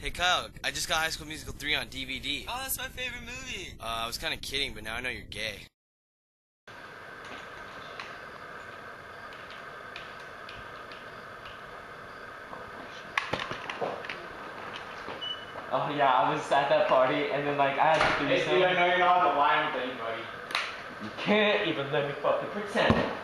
Hey Kyle, I just got High School Musical 3 on DVD. Oh, that's my favorite movie. I was kind of kidding, but now I know you're gay. Oh yeah, I was at that party and then like I had to do Hey dude, I know you're not on the line with anybody. You can't even let me fucking pretend.